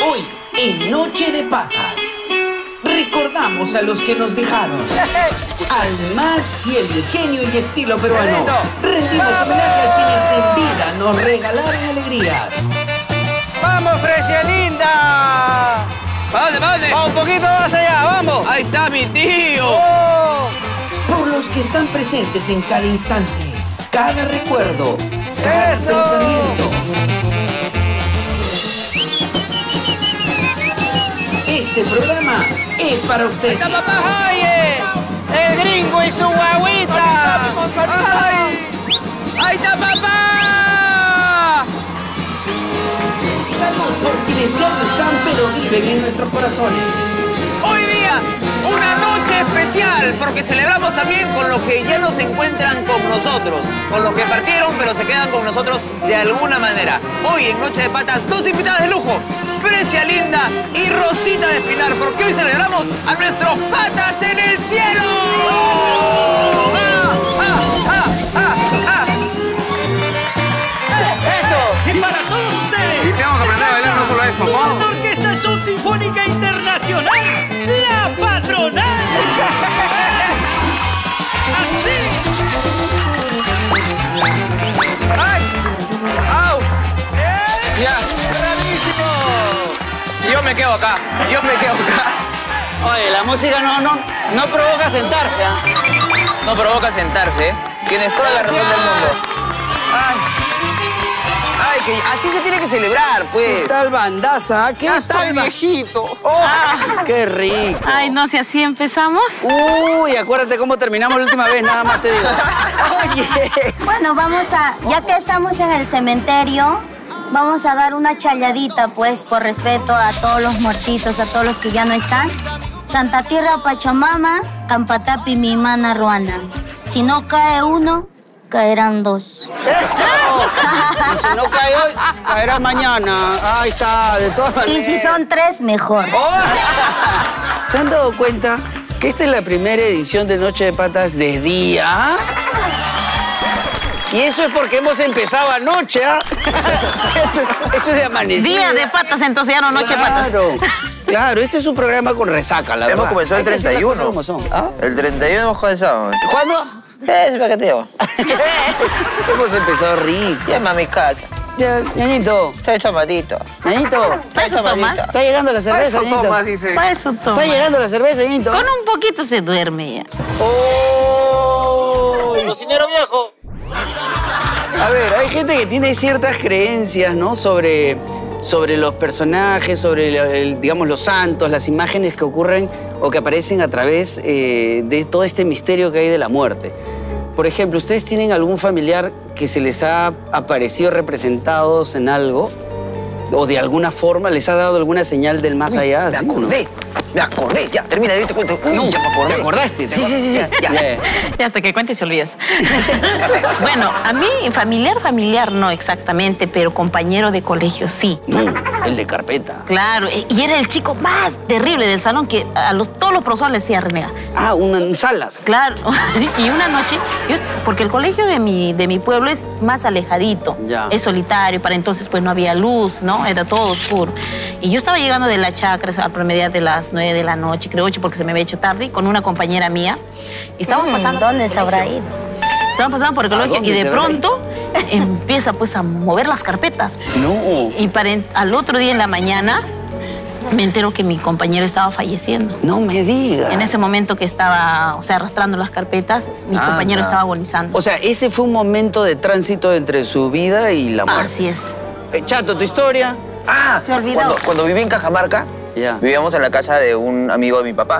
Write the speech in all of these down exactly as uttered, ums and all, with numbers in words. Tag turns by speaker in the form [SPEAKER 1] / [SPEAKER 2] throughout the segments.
[SPEAKER 1] Hoy, en Noche de Patas, recordamos a los que nos dejaron. Al más fiel ingenio y estilo peruano, rendimos homenaje a quienes en vida nos regalaron alegrías.
[SPEAKER 2] ¡Vamos, Fresia linda!
[SPEAKER 3] ¿Para dónde, para dónde?
[SPEAKER 2] ¡Vamos un poquito más allá, vamos!
[SPEAKER 3] ¡Ahí está mi tío!
[SPEAKER 2] Oh.
[SPEAKER 1] Por los que están presentes en cada instante, cada recuerdo, cada
[SPEAKER 2] ¡Eso!
[SPEAKER 1] pensamiento. Este programa es para ustedes.
[SPEAKER 2] ¡Ahí está papá! ¡Oye! ¡El gringo y su guaguita!
[SPEAKER 3] ¡Ay! ¡Ahí está papá!
[SPEAKER 1] Salud por quienes ya no están pero viven en nuestros corazones.
[SPEAKER 3] Hoy día, una noche especial, porque celebramos también con los que ya no se encuentran con nosotros, con los que partieron pero se quedan con nosotros de alguna manera. Hoy en Noche de Patas, dos invitadas de lujo, Fresia Linda y Rosita de Espinar, porque hoy celebramos a nuestros patas en el cielo. ¡Ah, ah, ah, ah, ah!
[SPEAKER 2] ¡Eso!
[SPEAKER 4] Y para todos ustedes,
[SPEAKER 5] Y tengo que aprender a bailar no solo esto,
[SPEAKER 4] la
[SPEAKER 5] ¿no?
[SPEAKER 4] Orquesta Show Sinfónica Internacional, La Patronal. Así.
[SPEAKER 3] ¡Ay! ¡Au! Ya.
[SPEAKER 2] ¡Bravísimo!
[SPEAKER 3] Yo me quedo acá, yo me quedo acá.
[SPEAKER 2] Oye, la música no, no, no provoca sentarse, ¿ah?
[SPEAKER 3] No provoca sentarse, ¿eh? Tienes toda la razón del mundo. Ay. Ay, que así se tiene que celebrar, pues.
[SPEAKER 6] ¿Qué tal, bandaza? ¿Qué
[SPEAKER 3] Ya
[SPEAKER 6] tal,
[SPEAKER 3] estoy
[SPEAKER 6] ba-
[SPEAKER 3] viejito.
[SPEAKER 6] ¡Oh! ¡Qué rico!
[SPEAKER 7] Ay, no, si así empezamos.
[SPEAKER 6] Uy, acuérdate cómo terminamos la última vez, nada más te digo. Oye.
[SPEAKER 8] Bueno, vamos a, ya que estamos en el cementerio, vamos a dar una chayadita, pues, por respeto a todos los muertitos, a todos los que ya no están. Santa Tierra Pachamama, Campatapi, mi mana Ruana. Si no cae uno, caerán dos.
[SPEAKER 6] ¡Eso! Y si no cae hoy, caerá mañana. Ahí está, de todas maneras.
[SPEAKER 8] Y si son tres, mejor.
[SPEAKER 6] ¡Oh! ¿Se han dado cuenta que esta es la primera edición de Noche de Patas de día? Y eso es porque hemos empezado anoche, ¿ah? esto, esto es de amanecer.
[SPEAKER 7] Día de patas, entonces ya no noche de patas.
[SPEAKER 6] Claro, claro, este es un programa con resaca, la verdad.
[SPEAKER 3] Hemos comenzado el
[SPEAKER 6] Hay que decir las
[SPEAKER 3] treinta y uno.
[SPEAKER 6] cosas como son, ¿ah?
[SPEAKER 3] El treinta y uno hemos comenzado.
[SPEAKER 6] ¿Cuándo?
[SPEAKER 3] Es paqueteo.
[SPEAKER 6] Hemos empezado rico.
[SPEAKER 3] Llama a mi casa.
[SPEAKER 6] Ya, ñañito,
[SPEAKER 3] Estoy tomadito.
[SPEAKER 6] ñañito.
[SPEAKER 7] ¿Para eso tomas?
[SPEAKER 6] Está llegando la cerveza,
[SPEAKER 5] Eso
[SPEAKER 6] ñañito.
[SPEAKER 5] tomas, dice.
[SPEAKER 7] Para eso toma.
[SPEAKER 6] Está llegando la cerveza, ñañito.
[SPEAKER 7] Con un poquito se duerme ya.
[SPEAKER 6] ¡Oh!
[SPEAKER 2] ¡Cocinero viejo!
[SPEAKER 6] A ver, hay gente que tiene ciertas creencias, ¿no? Sobre, sobre los personajes, sobre, el- el, digamos, los santos, las imágenes que ocurren o que aparecen a través eh, de todo este misterio que hay de la muerte. Por ejemplo, ¿ustedes tienen algún familiar que se les ha aparecido representados en algo? ¿O de alguna forma les ha dado alguna señal del más allá?
[SPEAKER 3] Me
[SPEAKER 6] ¿sí o no?
[SPEAKER 3] acordé. Me acordé. Ya, termina, yo te cuento. Uy, ya me acordé.
[SPEAKER 6] ¿Te acordaste?
[SPEAKER 3] Sí, sí, sí, sí. Ya.
[SPEAKER 6] Bien.
[SPEAKER 7] Y hasta que cuentes se olvidas. Bueno, a mí familiar, familiar no exactamente, pero compañero de colegio sí.
[SPEAKER 6] No, el de carpeta.
[SPEAKER 7] Claro, e- y era el chico más terrible del salón que a los, todos los profesores le decía renega.
[SPEAKER 6] Ah, un, un Salas.
[SPEAKER 7] Claro, y una noche, yo, porque el colegio de mi, de mi pueblo es más alejadito,
[SPEAKER 6] Ya.
[SPEAKER 7] es solitario, para entonces pues no había luz, ¿no? Era todo oscuro. Y yo estaba llegando de la chacra a promediar de las nueve de la noche, creo ocho porque se me había hecho tarde, con una compañera mía. Y estábamos pasando... por el
[SPEAKER 8] ¿Dónde se habrá
[SPEAKER 7] colegio.
[SPEAKER 8] ido?
[SPEAKER 7] Estaban pasando por el
[SPEAKER 6] ¿A
[SPEAKER 7] colegio
[SPEAKER 6] dónde
[SPEAKER 7] y de
[SPEAKER 6] se habrá
[SPEAKER 7] pronto empieza pues a mover las carpetas.
[SPEAKER 6] No.
[SPEAKER 7] Y para en- al otro día en la mañana me entero que mi compañero estaba falleciendo.
[SPEAKER 6] No me digas.
[SPEAKER 7] En ese momento que estaba, o sea, arrastrando las carpetas, mi
[SPEAKER 3] Ah,
[SPEAKER 7] compañero
[SPEAKER 3] no.
[SPEAKER 7] estaba agonizando.
[SPEAKER 6] O sea, ese fue un momento de tránsito entre su vida y la muerte.
[SPEAKER 7] Así es.
[SPEAKER 6] Eh, Chato, ¿tu historia?
[SPEAKER 3] Ah,
[SPEAKER 8] Se olvidó.
[SPEAKER 3] Cuando, cuando viví en Cajamarca,
[SPEAKER 6] Ya.
[SPEAKER 3] vivíamos en la casa de un amigo de mi papá.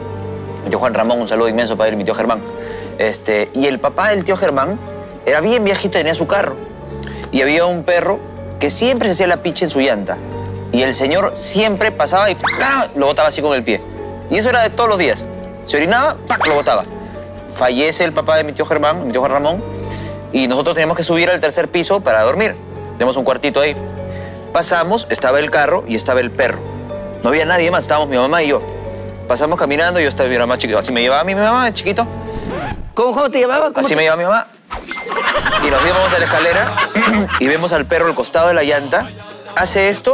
[SPEAKER 3] Mi tío Juan Ramón, un saludo inmenso para él, mi tío Germán. Este, y el papá del tío Germán era bien viejito, tenía su carro. Y había un perro que siempre se hacía la picha en su llanta. Y el señor siempre pasaba y ¡pam! Lo botaba así con el pie. Y eso era de todos los días. Se orinaba, ¡pac! Lo botaba. Fallece el papá de mi tío Germán, mi tío Juan Ramón, y nosotros teníamos que subir al tercer piso para dormir. Tenemos un cuartito ahí. Pasamos, estaba el carro y estaba el perro. No había nadie más, estábamos mi mamá y yo. Pasamos caminando, yo estaba mi mamá chiquito. Así me llevaba mi mamá, chiquito.
[SPEAKER 6] ¿Cómo, cómo te llamaba? ¿Cómo
[SPEAKER 3] Así
[SPEAKER 6] te-
[SPEAKER 3] me llevaba mi mamá. Y nos íbamos a la escalera y vemos al perro al costado de la llanta. Hace esto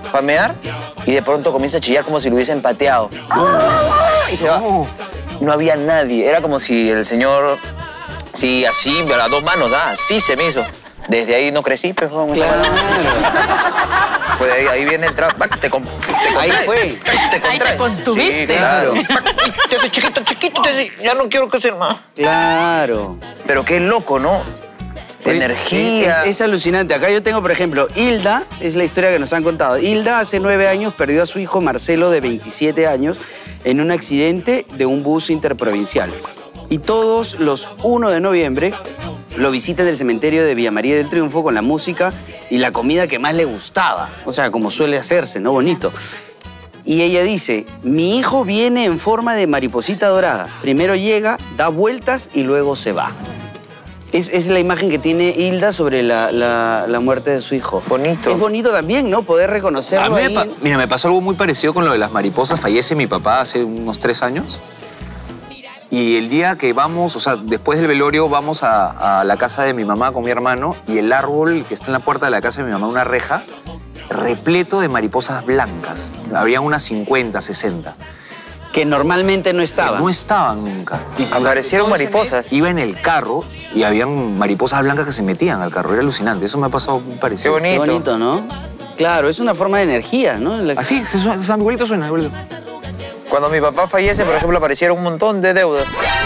[SPEAKER 3] para mear y de pronto comienza a chillar como si lo hubiesen pateado. Y se va. No había nadie. Era como si el señor, sí, así, a las dos manos, ah, así se me hizo. Desde ahí no crecí, pues, vamos
[SPEAKER 6] Claro.
[SPEAKER 3] Pues ahí, ahí viene el trabajo. Te, con, te
[SPEAKER 6] Ahí
[SPEAKER 3] contraes.
[SPEAKER 6] fue.
[SPEAKER 3] Te
[SPEAKER 7] Ahí
[SPEAKER 3] contraes.
[SPEAKER 7] te contuviste.
[SPEAKER 3] Sí, claro. Te haces chiquito, chiquito, te haces, ya no quiero crecer más.
[SPEAKER 6] Claro.
[SPEAKER 3] Pero qué loco, ¿no? Energía.
[SPEAKER 6] Es, es alucinante. Acá yo tengo, por ejemplo, Hilda, es la historia que nos han contado. Hilda hace nueve años perdió a su hijo Marcelo, de veintisiete años, en un accidente de un bus interprovincial. Y todos los primero de noviembre lo visita en el cementerio de Villa María del Triunfo con la música y la comida que más le gustaba. O sea, como suele hacerse, ¿no? Bonito. Y ella dice, mi hijo viene en forma de mariposita dorada. Primero llega, da vueltas y luego se va. Es, es la imagen que tiene Hilda sobre la, la, la muerte de su hijo.
[SPEAKER 3] Bonito.
[SPEAKER 6] Es bonito también, ¿no? Poder reconocerlo
[SPEAKER 9] A mí me
[SPEAKER 6] ahí.
[SPEAKER 9] pa- mira, me pasó algo muy parecido con lo de las mariposas. Fallece mi papá hace unos tres años. Y el día que vamos, o sea, después del velorio, vamos a, a la casa de mi mamá con mi hermano y el árbol que está en la puerta de la casa de mi mamá, una reja, repleto de mariposas blancas. Habrían unas cincuenta, sesenta.
[SPEAKER 6] Que normalmente no
[SPEAKER 9] Que
[SPEAKER 6] estaba.
[SPEAKER 9] no estaban nunca. Y
[SPEAKER 3] Aparecieron
[SPEAKER 9] todo ese
[SPEAKER 3] mariposas.
[SPEAKER 9] mes Iba en el carro y habían mariposas blancas que se metían al carro. Era alucinante. Eso me ha pasado muy
[SPEAKER 3] Qué
[SPEAKER 9] parecido.
[SPEAKER 3] bonito.
[SPEAKER 6] Qué bonito, ¿no? Claro, es una forma de energía, ¿no? La-
[SPEAKER 9] Así, se suena, suena, igualito suena, igualito.
[SPEAKER 3] Cuando mi papá fallece, por ejemplo, aparecieron un montón de deudas.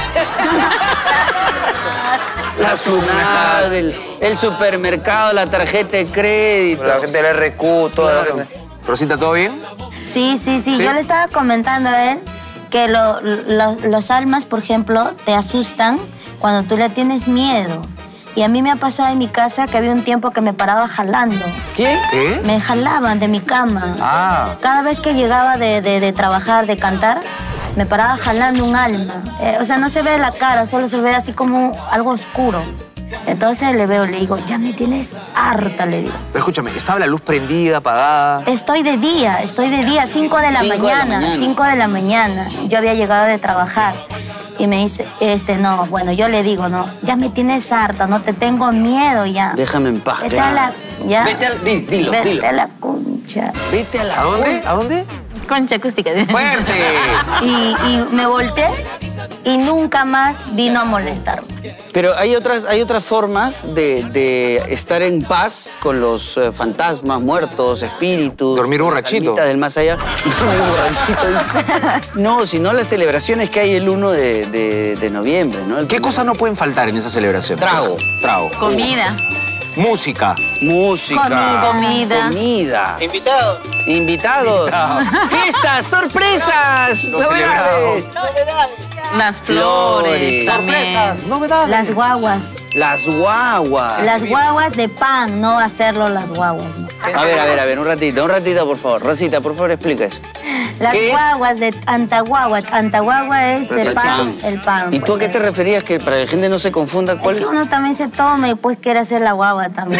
[SPEAKER 6] La SUNAT, el, el supermercado, la tarjeta de crédito.
[SPEAKER 3] La gente del R Q, toda la
[SPEAKER 6] Claro.
[SPEAKER 3] gente.
[SPEAKER 9] Rosita, ¿todo bien?
[SPEAKER 8] Sí, sí, sí,
[SPEAKER 9] ¿Sí?
[SPEAKER 8] Yo le estaba comentando a él que lo- lo- los almas, por ejemplo, te asustan cuando tú le tienes miedo. Y a mí me ha pasado en mi casa que había un tiempo que me paraba jalando.
[SPEAKER 6] ¿Qué?
[SPEAKER 9] ¿Qué?
[SPEAKER 8] Me jalaban de mi cama.
[SPEAKER 9] Ah.
[SPEAKER 8] Cada vez que llegaba de, de- de trabajar, de cantar, me paraba jalando un alma. Eh, o sea, no se ve la cara, solo se ve así como algo oscuro. Entonces le veo, le digo, ya me tienes harta, le digo.
[SPEAKER 9] Pero escúchame, ¿estaba la luz prendida, apagada?
[SPEAKER 8] Estoy de día, estoy de día, cinco de la
[SPEAKER 6] Cinco de la
[SPEAKER 8] mañana,
[SPEAKER 6] mañana.
[SPEAKER 8] cinco de la mañana. Yo había llegado de trabajar y me dice, este, no, bueno, yo le digo, no, ya me tienes harta, no te tengo miedo ya.
[SPEAKER 6] Déjame en paz,
[SPEAKER 8] Vete
[SPEAKER 6] claro.
[SPEAKER 8] a la, ya.
[SPEAKER 6] Vete al- di- dilo,
[SPEAKER 8] Vete
[SPEAKER 6] dilo.
[SPEAKER 8] a la concha.
[SPEAKER 6] Vete a la...
[SPEAKER 9] ¿A dónde? ¿A dónde?
[SPEAKER 7] Concha acústica.
[SPEAKER 9] ¡Fuerte!
[SPEAKER 8] Y, y me volteé y nunca más vino a molestarme.
[SPEAKER 6] Pero hay otras, hay otras formas de, de estar en paz con los eh, fantasmas, muertos, espíritus.
[SPEAKER 9] Dormir
[SPEAKER 6] las
[SPEAKER 9] borrachito.
[SPEAKER 6] almitas del más allá. Dormir borrachito. No, sino las celebraciones que hay el primero de, de- de noviembre, ¿no? El
[SPEAKER 9] ¿Qué
[SPEAKER 6] primero.
[SPEAKER 9] cosas no pueden faltar en esa celebración?
[SPEAKER 6] Trago.
[SPEAKER 9] Trago.
[SPEAKER 7] Comida.
[SPEAKER 9] Música.
[SPEAKER 6] Música.
[SPEAKER 7] Comida.
[SPEAKER 6] Comida. Invitados. Invitados. Fiestas, sorpresas.
[SPEAKER 9] Los
[SPEAKER 6] novedades.
[SPEAKER 7] Las flores.
[SPEAKER 6] Flores.
[SPEAKER 7] También.
[SPEAKER 9] Novedades.
[SPEAKER 8] Las guaguas.
[SPEAKER 6] Las guaguas.
[SPEAKER 8] Las guaguas de pan, no hacerlo las guaguas. ¿no?
[SPEAKER 6] A ver, a ver, a ver, un ratito, un ratito, por favor. Rosita, por favor, explica eso.
[SPEAKER 8] Las
[SPEAKER 6] ¿Qué es?
[SPEAKER 8] guaguas de Antaguagua. Antaguagua es el pan, el pan.
[SPEAKER 6] ¿Y tú a qué
[SPEAKER 8] pues.
[SPEAKER 6] te referías? Que para que la gente no se confunda, ¿cuál
[SPEAKER 8] Es
[SPEAKER 6] es?
[SPEAKER 8] que uno también se toma y pues quiere hacer la guagua también.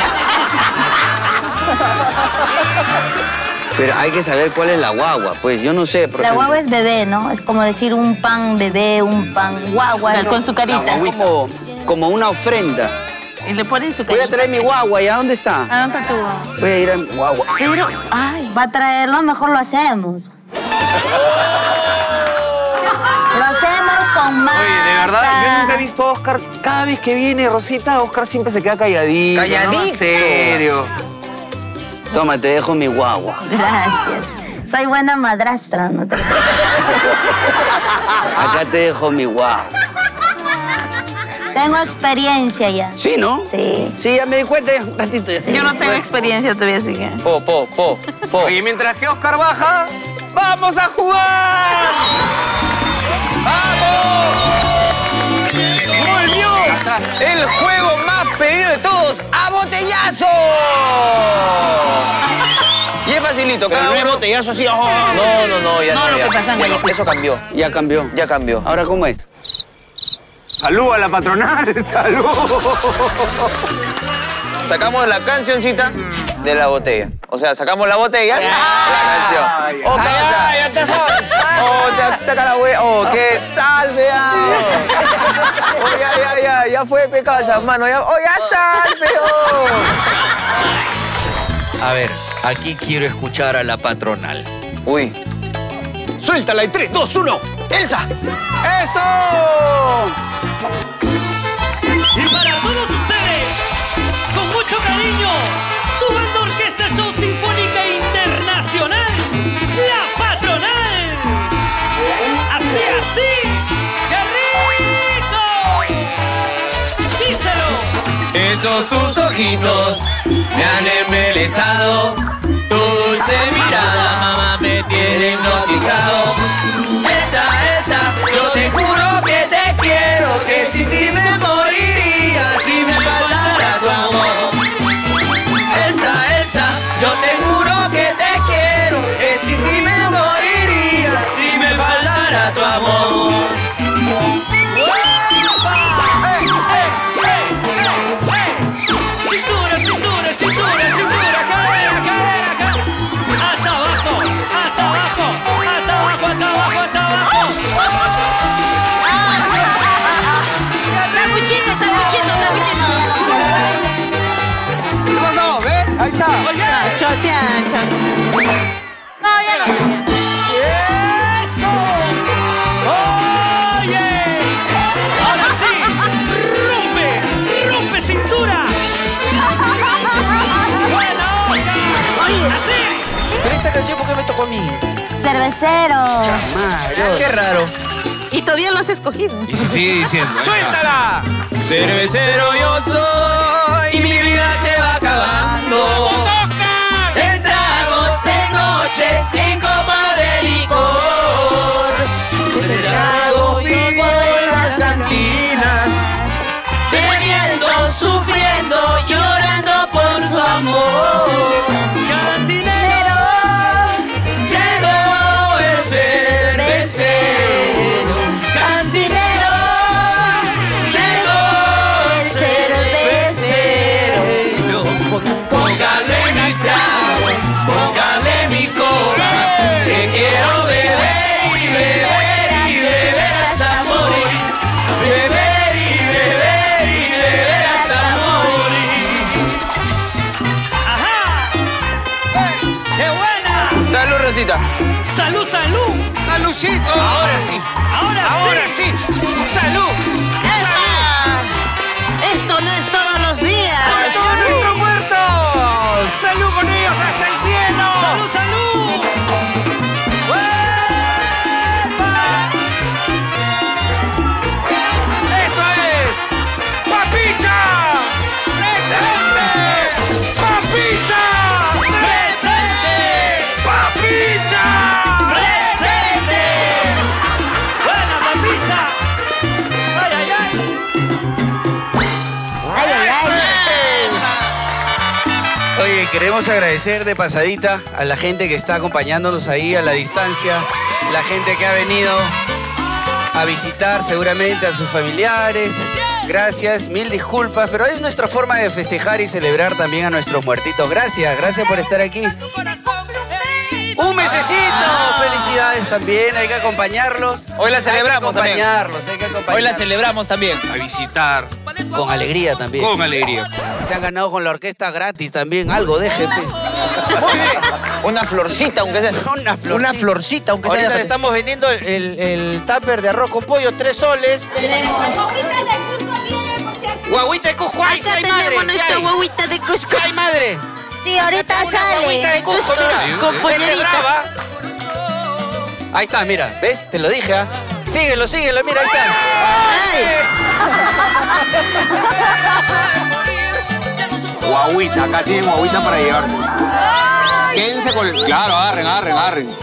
[SPEAKER 6] Pero hay que saber cuál es la guagua, pues yo no sé. Por
[SPEAKER 8] La
[SPEAKER 6] ejemplo.
[SPEAKER 8] guagua es bebé, ¿no? Es como decir un pan bebé, un pan guagua.
[SPEAKER 7] Con su carita.
[SPEAKER 6] Es como, como una ofrenda.
[SPEAKER 7] Y le ponen su
[SPEAKER 6] Voy a
[SPEAKER 7] carita.
[SPEAKER 6] traer mi guagua, ¿ya dónde está?
[SPEAKER 7] Ah, ¿dónde está tu guagua?
[SPEAKER 6] Voy a ir a mi guagua.
[SPEAKER 7] Pero, ay.
[SPEAKER 8] Va a traerlo, mejor lo hacemos. Lo hacemos con masa.
[SPEAKER 9] Oye, de verdad, yo nunca he visto a Oscar. Cada vez que viene Rosita, Oscar siempre se queda calladito.
[SPEAKER 3] Calladito.
[SPEAKER 9] No, en serio.
[SPEAKER 6] Toma, te dejo mi guagua.
[SPEAKER 8] Gracias. Soy buena madrastra, ¿no? te-
[SPEAKER 6] Acá te dejo mi guagua.
[SPEAKER 8] Tengo experiencia ya.
[SPEAKER 6] ¿Sí, no?
[SPEAKER 8] Sí.
[SPEAKER 6] Sí, ya me di cuenta, ya un ratito ya.
[SPEAKER 7] Yo no tengo experiencia todavía, así que.
[SPEAKER 3] Po, po, po, po.
[SPEAKER 9] Oye, mientras que Oscar baja, ¡vamos a jugar!
[SPEAKER 3] ¡Volvió! El juego más pedido de todos, ¡a botellazos! Y es facilito, cada uno...
[SPEAKER 6] botellazo así. oh.
[SPEAKER 3] No, no, no, ya
[SPEAKER 7] No,
[SPEAKER 3] no,
[SPEAKER 7] lo
[SPEAKER 3] ya.
[SPEAKER 7] que pasa en
[SPEAKER 3] Ya,
[SPEAKER 7] Guayaquil.
[SPEAKER 3] Eso cambió,
[SPEAKER 6] Ya cambió.
[SPEAKER 3] ya cambió.
[SPEAKER 6] Ahora, ¿cómo es?
[SPEAKER 9] ¡Salud a la patronal! ¡Salud!
[SPEAKER 3] Sacamos la cancioncita de la botella. O sea, sacamos la botella, la canción. ¡Oh, pasa!
[SPEAKER 6] ya te sabes.
[SPEAKER 3] ¡Oh, te saca la wea! ¡Oh, que salve! ah. ¡Oh, ya, ya, ya! Ya fue pecasa, mano. Ya, ¡oh, ya salve! oh.
[SPEAKER 6] A ver, Aquí quiero escuchar a la patronal.
[SPEAKER 3] Uy.
[SPEAKER 6] Suéltala en tres, dos, uno. ¡Elsa! ¡Eso!
[SPEAKER 4] Y para todos ustedes, con mucho cariño, tu banda Orquesta Show Sinfónica Internacional, La Patronal. Así, así. ¡Qué rico! Díselo.
[SPEAKER 10] Esos tus ojitos me han embelesado. Tu dulce mirada, mamá, me tiene hipnotizado. Elsa, Elsa, yo te juro que te quiero, que sin ti me moriría si me faltara tu amor. Elsa, Elsa, yo te juro que te quiero, que sin ti me moriría si me faltara tu amor.
[SPEAKER 4] Cintura, cintura, cintura, cintura, cadera, cadera, cadera. Hasta abajo, hasta abajo, hasta abajo, hasta abajo, hasta abajo.
[SPEAKER 7] Sanguchito, sanguchito, sanguchito.
[SPEAKER 6] ¿Qué pasó? ¿Ves? Ahí está.
[SPEAKER 4] Oye,
[SPEAKER 7] Chotea, chotea. No, ya no.
[SPEAKER 4] ¡eso! ¡Oye! Ahora sí, rompe, rompe cintura. Buena onda.
[SPEAKER 7] Oye.
[SPEAKER 4] Así.
[SPEAKER 6] Pero esta canción, ¿por qué me tocó a mí?
[SPEAKER 8] Cervecero.
[SPEAKER 6] Chamaros.
[SPEAKER 3] Qué raro.
[SPEAKER 7] Y todavía lo has escogido.
[SPEAKER 9] Y se sigue diciendo. ¿eh?
[SPEAKER 6] ¡Suéltala!
[SPEAKER 10] Cervecero yo soy y mi vida se va acabando. En tragos, en noches, en copa de licor. Se trago vivo en las cantinas, bebiendo, sufriendo, llorando por su amor.
[SPEAKER 4] Cantinero.
[SPEAKER 10] Llegó el cervecero, cantinero. Llegó el cervecero. Póngale mis tragos, póngale mi cola, que quiero beber y beber y beber hasta morir. Beber y beber y beber hasta morir.
[SPEAKER 4] Ajá. ¡Qué buena!
[SPEAKER 3] Salud, Rosita.
[SPEAKER 4] ¡Salud, salud!
[SPEAKER 6] ¡Salucito! Ahora sí.
[SPEAKER 4] Ahora,
[SPEAKER 6] Ahora
[SPEAKER 4] sí.
[SPEAKER 6] sí. ¡Salud!
[SPEAKER 7] ¡Epa! Esto no es todos los días.
[SPEAKER 6] ¡Todos nuestros muertos! ¡Salud con ellos hasta el cielo!
[SPEAKER 4] ¡Salud, salud! ¡Uepa!
[SPEAKER 6] ¡Eso es! ¡Papicha! ¡Presente! ¡Papicha!
[SPEAKER 10] ¡Presente!
[SPEAKER 6] ¡Papicha!
[SPEAKER 10] ¡Presente!
[SPEAKER 4] ¡Buena, papicha! ¡Ay, ay, ay!
[SPEAKER 8] Ay, ay, ay.
[SPEAKER 6] Oye, queremos agradecer de pasadita a la gente que está acompañándonos ahí a la distancia, la gente que ha venido a visitar seguramente a sus familiares. Gracias, mil disculpas, pero es nuestra forma de festejar y celebrar también a nuestros muertitos. Gracias, gracias por estar aquí. ¡Un mesecito! ¡Felicidades también! Hay que acompañarlos.
[SPEAKER 3] Hoy la celebramos
[SPEAKER 6] Hay que
[SPEAKER 3] también.
[SPEAKER 6] acompañarlos, hay que acompañarlos.
[SPEAKER 3] Hoy la celebramos también.
[SPEAKER 9] A visitar.
[SPEAKER 6] Con alegría también.
[SPEAKER 9] Con alegría.
[SPEAKER 6] Se han ganado con la orquesta gratis también, algo de G P. Muy bien.
[SPEAKER 3] Una florcita, aunque sea.
[SPEAKER 6] Una florcita.
[SPEAKER 3] Una florcita, aunque sea.
[SPEAKER 6] Ahorita le estamos vendiendo el, el, el tupper de arroz con pollo, tres soles. Guaguita de Cusco, ay, si
[SPEAKER 7] Acá
[SPEAKER 6] hay madre,
[SPEAKER 7] tenemos
[SPEAKER 6] si
[SPEAKER 7] nuestra
[SPEAKER 6] hay.
[SPEAKER 7] huevita de Cusco.
[SPEAKER 6] Si hay madre.
[SPEAKER 8] Sí, ahorita
[SPEAKER 6] Una guaguita de
[SPEAKER 8] sale.
[SPEAKER 6] Cusco, mira.
[SPEAKER 7] Con
[SPEAKER 6] Vete
[SPEAKER 7] pollerita.
[SPEAKER 6] brava. Ahí está, mira, ¿ves? Te lo dije, ¿ah? Síguelo, síguelo, mira, ahí está.
[SPEAKER 7] Ay.
[SPEAKER 9] Guaguita, acá tienen guaguita para llevarse. Quédense con el... Claro, agarren, agarren, agarren.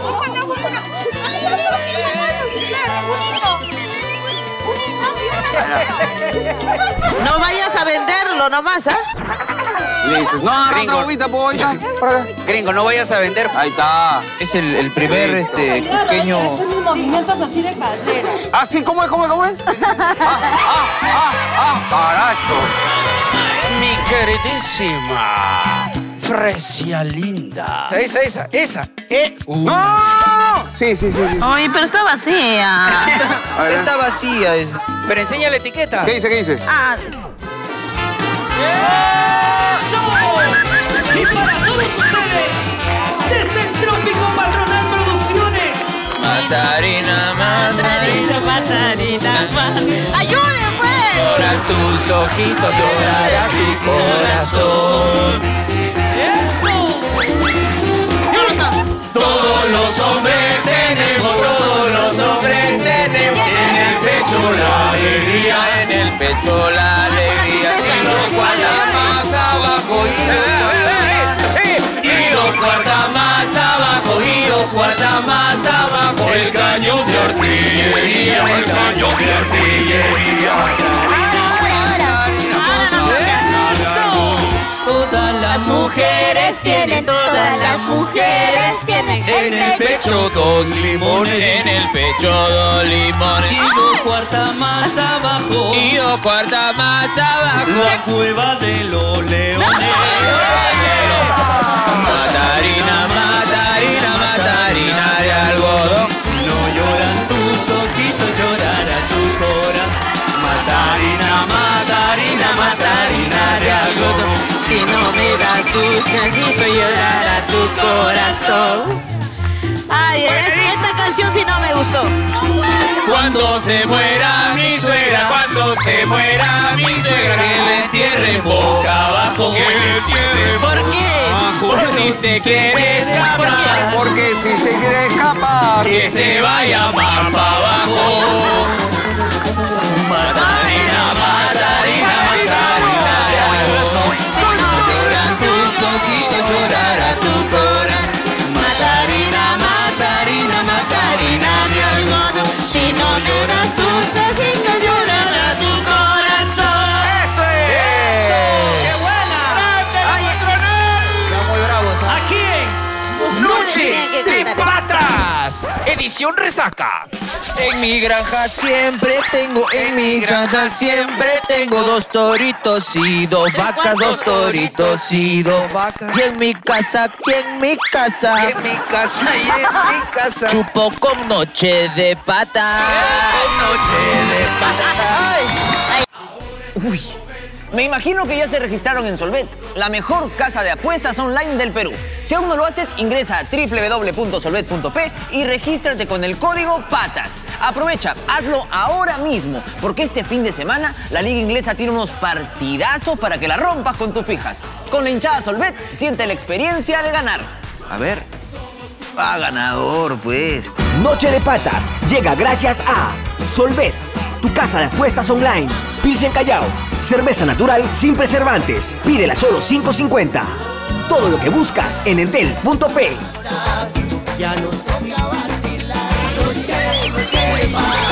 [SPEAKER 7] No vayas a venderlo nomás, ¿ah?
[SPEAKER 9] Listo. No, agarra
[SPEAKER 6] Gringo.
[SPEAKER 9] otra guaguita, pues, ahí está. Por acá.
[SPEAKER 6] Gringo, no vayas a vender.
[SPEAKER 9] Ahí está.
[SPEAKER 3] Es el, el primer
[SPEAKER 9] Listo.
[SPEAKER 3] este, cusqueño.
[SPEAKER 11] movimientos así de carrera.
[SPEAKER 9] ¿Ah, sí? ¿Cómo es? ¿Cómo es? ¿Cómo es? ah, ah, ah, ah, caracho.
[SPEAKER 6] Mi queridísima. Fresia linda. Esa, esa, esa, esa. Eh.
[SPEAKER 9] ¡No! no, no! Sí, sí, sí, sí. sí.
[SPEAKER 7] Oye, pero está vacía.
[SPEAKER 9] A ver,
[SPEAKER 3] Está vacía. Es...
[SPEAKER 6] Pero enseña la etiqueta.
[SPEAKER 9] ¿Qué dice? ¿Qué dice?
[SPEAKER 7] Ah,
[SPEAKER 4] ¡Eso! Y para todos ustedes,
[SPEAKER 7] matarina, matarina. ¡Ayuden, pues!
[SPEAKER 10] Lloran tus ojitos, llorará tu corazón.
[SPEAKER 4] ¡Eso!
[SPEAKER 10] Todos los hombres tenemos, todos los hombres tenemos en el pecho la alegría, en el pecho la alegría. Y dos cuartas más abajo y dos cuartas más abajo y dos cuartas más abajo. El cañón de artillería, el cañón de artillería.
[SPEAKER 7] Todas las mujeres tienen, todas las mujeres tienen
[SPEAKER 10] En el pecho dos limones, en el pecho dos limones.
[SPEAKER 4] Y dos cuartas más abajo.
[SPEAKER 10] Y dos cuartas más abajo.
[SPEAKER 4] La cueva de los leones.
[SPEAKER 10] Matarina, matarina, matarina de algodón.
[SPEAKER 4] No lloran tus ojitos, llorará tu corazón. Matarina, matarina, matarina de algodón.
[SPEAKER 7] Si no me das tus casitos, llorará tu corazón. Ay, es, esta canción sí no me gustó.
[SPEAKER 10] Cuando se muera mi suegra, cuando se muera mi suegra, que la entierren boca abajo, que la entierren.
[SPEAKER 7] ¿Por qué?
[SPEAKER 10] Por si se quiere escapar,
[SPEAKER 6] Porque si se quiere escapar,
[SPEAKER 10] que se vaya más para abajo. Matarina, matarina, matarina de algodón.
[SPEAKER 7] Si no me das tus ojitos, llorará tu corazón. Matarina, matarina, matarina de algodón. Si no me das tus ojitos, llorará tu corazón.
[SPEAKER 10] ¡Eso es!
[SPEAKER 4] ¡Qué buena!
[SPEAKER 10] Están muy bravos, ¿ah?
[SPEAKER 4] ¿A quién?
[SPEAKER 7] Noche de
[SPEAKER 10] Patas, edición resaca. En mi granja siempre tengo, en mi granja siempre tengo dos toritos y dos vacas, dos toritos y dos vacas. Y en mi casa, y en mi casa,
[SPEAKER 6] en mi casa y en mi casa.
[SPEAKER 10] chupo con noche de patas. Con noche de patas. ¡Ay! Uy. Me imagino que ya se registraron en Solvet, la mejor casa de apuestas online del Perú. Si aún no lo haces, ingresa a doble u doble u doble u punto solvet punto pe y regístrate con el código PATAS. Aprovecha, hazlo ahora mismo, porque este fin de semana la Liga Inglesa tiene unos partidazos para que la rompas con tus fijas. Con la hinchada Solvet, siente la experiencia de ganar. A ver. Ah, ganador, pues.
[SPEAKER 12] Noche de Patas llega gracias a Solvet, tu casa de apuestas online. Pilsen Callao, cerveza natural sin preservantes. Pídela solo cinco cincuenta. Todo lo que buscas en entel punto pe.
[SPEAKER 13] Ya nos toca vacilar, noche de paz.